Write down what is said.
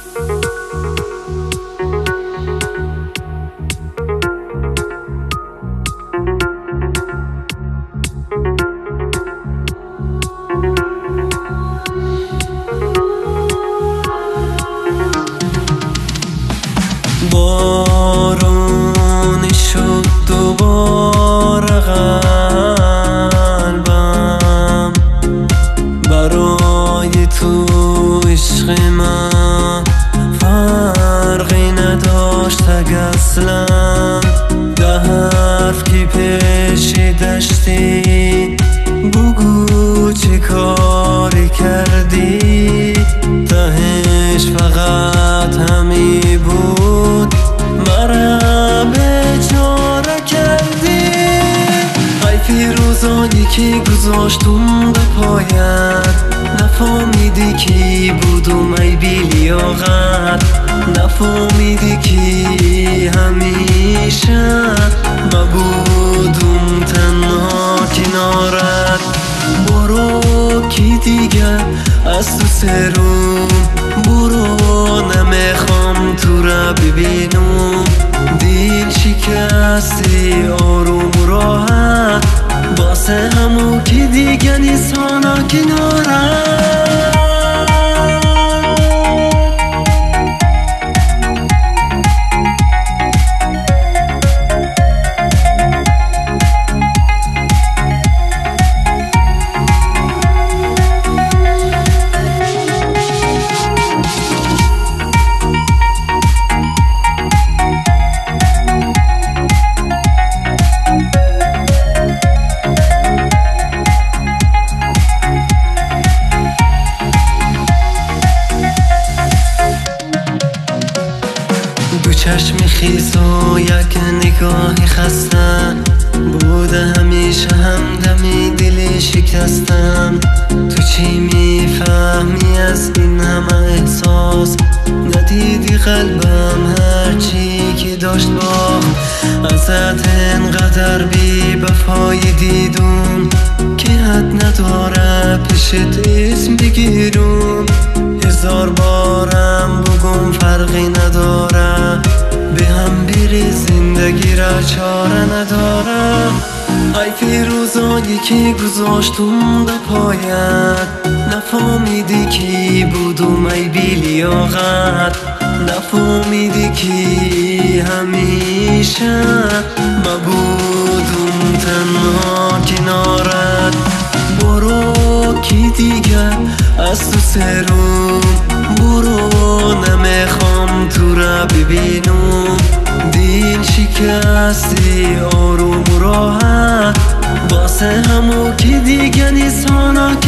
بارونی شد دوباره قلبم برای تو عشق من فرقی نداشت اصلا ده حرف که پیشی داشتی بگو چه کاری کردی تهش فقط همی بود مرا بیچاره کردی ای فیروزانی که گذاشتم به پایت نفهمیدی کی بودم ای بیلیاقت نفهمیدی کی همیشه بودم تنها کنارت برو کی دیگر از تو سرم برو نمیخوام تو را ببینم دل شکستی آروم راحت واسه همون کی دیگر نیستانا کنارت دو چشم خیس و یک نگاهی خسته بوده همیشه همدمی دل شکستم تو چی میفهمی از این همه احساس ندیدی قلبم هرچی که داشت با ازت انقدر بی وفایی دیدم که حد نداره پیشت اسم بگیرم هزار بارم بگم فرقی نداره به هم بری زندگی را چاره ندارم ای فیروزانی که گذاشتم به پایت نفهمیدی کی بودم ای بیلیاقت نفهمیدی کی همیشه بودم تنها کنارت برو کی دیگر از تو سرم برو نمیخوام تو را ببینم دل شکستی آروم راحت واسه همون کی دیگر نیستانا